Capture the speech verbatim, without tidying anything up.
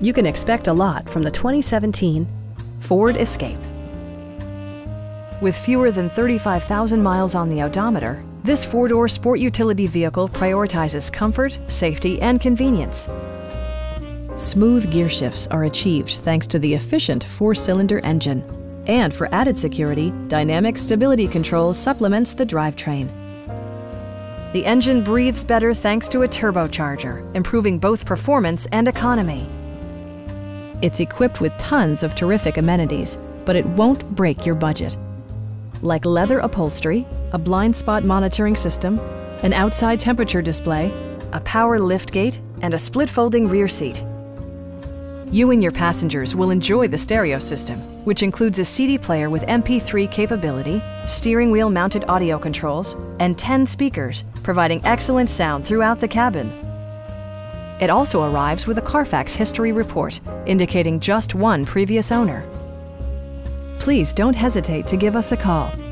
You can expect a lot from the twenty seventeen Ford Escape. With fewer than thirty-five thousand miles on the odometer, this four-door sport utility vehicle prioritizes comfort, safety, and convenience. Smooth gear shifts are achieved thanks to the efficient four-cylinder engine. And for added security, dynamic stability control supplements the drivetrain. The engine breathes better thanks to a turbocharger, improving both performance and economy. It's equipped with tons of terrific amenities, but it won't break your budget. Like leather upholstery, a blind spot monitoring system, an outside temperature display, a power liftgate, and a split-folding rear seat. You and your passengers will enjoy the stereo system, which includes a C D player with M P three capability, steering wheel mounted audio controls, and ten speakers, providing excellent sound throughout the cabin. It also arrives with a Carfax history report, indicating just one previous owner. Please don't hesitate to give us a call.